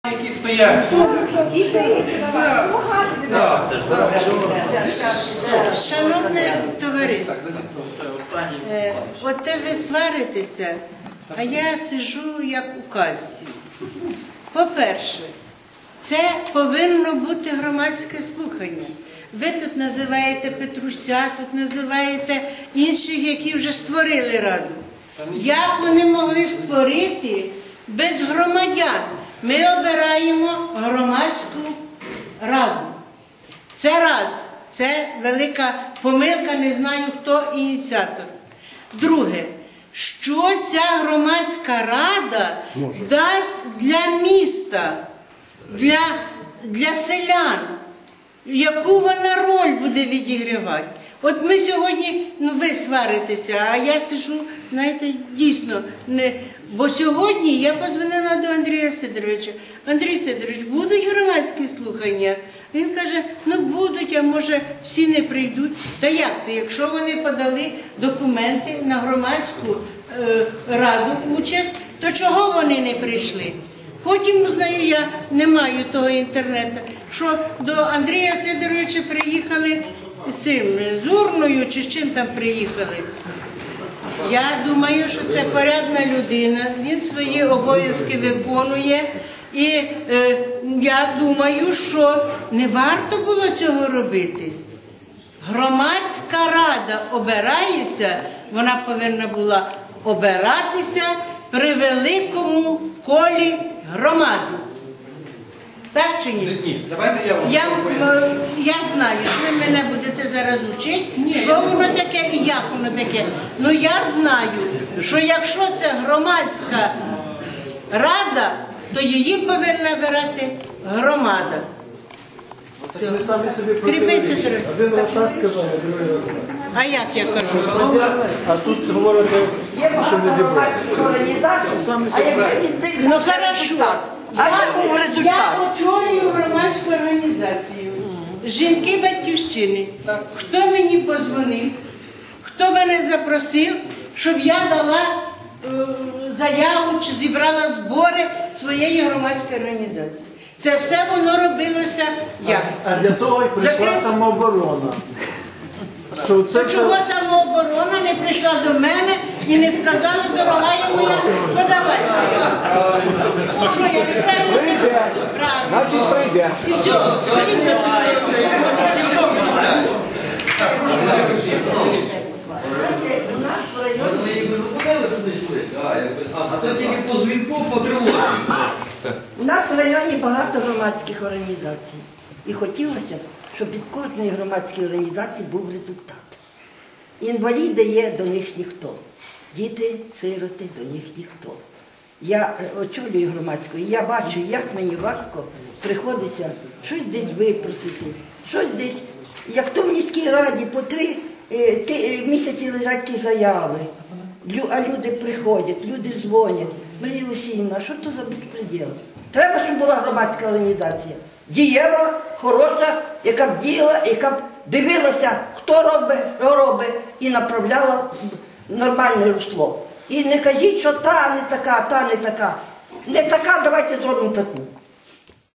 Які стоять. Шановне товариство, от ви сваритеся, а я сиджу як у казці. По-перше, це повинно бути громадське слухання. Ви тут називаєте Петруся, тут називаєте інших, які вже створили раду. Як вони могли створити без громадян? Ми обираємо громадську раду. Це раз. Це велика помилка, не знаю, хто ініціатор. Друге, що ця громадська рада дасть для міста, для селян? Яку вона роль буде відігравати? От ми сьогодні, ви сваритеся, а я сиджу, знаєте, дійсно, бо сьогодні я подзвонила до Андрія Сидоровича. Андрій Сидорович, будуть громадські слухання? Він каже, будуть, а може всі не прийдуть. Та як це? Якщо вони подали документи на громадську раду участь, то чого вони не прийшли? Потім, знаю, я не маю того інтернету, що до Андрія Сидоровича приїхали з урною, чи з чим там приїхали. Я думаю, що це порядна людина, він свої обов'язки виконує. І я думаю, що не варто було цього робити. Громадська рада обирається, вона повинна була обиратися при великому колі громади. Так чи ні? Ні, давайте я вам я знаю, що ви мене будете зараз вчити, що воно таке і як воно таке. Ну я знаю, що якщо це громадська рада, то її повинна обирати громада. Ви самі собі протирічите. Один раз так сказав, а другий раз так. А як я кажу? А тут говорите, що не зібрали. Ну хорошо. Я очолюю громадську організацію «Жінки Батьківщини». Хто мені подзвонив, хто мене запросив, щоб я дала заяву чи зібрала збори своєї громадської організації. Це все воно робилося як? А для того і прийшла самооборона. Чого самооборона не прийшла до мене і не сказала, дорога моя, подавай. Що, я неправильно? Правильно. Значить, прийде. І все, ходіть до У нас в районі багато громадських організацій. І хотілося б, щоб від кожної громадської організації був результат. Інваліди є, до них ніхто. Діти, сироти, до них ніхто. Я очолюю громадську, і я бачу, як мені важко приходиться щось десь випросити, щось десь, як то в міській раді по 3 місяці лежать ті заяви. А люди приходять, люди дзвонять. Марія Олексіївна, що то за безпреділ? Треба, щоб була громадська організація. Дієва, хороша, яка б діяла, яка б дивилася, хто робить, що робить, і направляла в нормальне русло. І не кажіть, що та не така, та не така. Не така, давайте зробимо таку.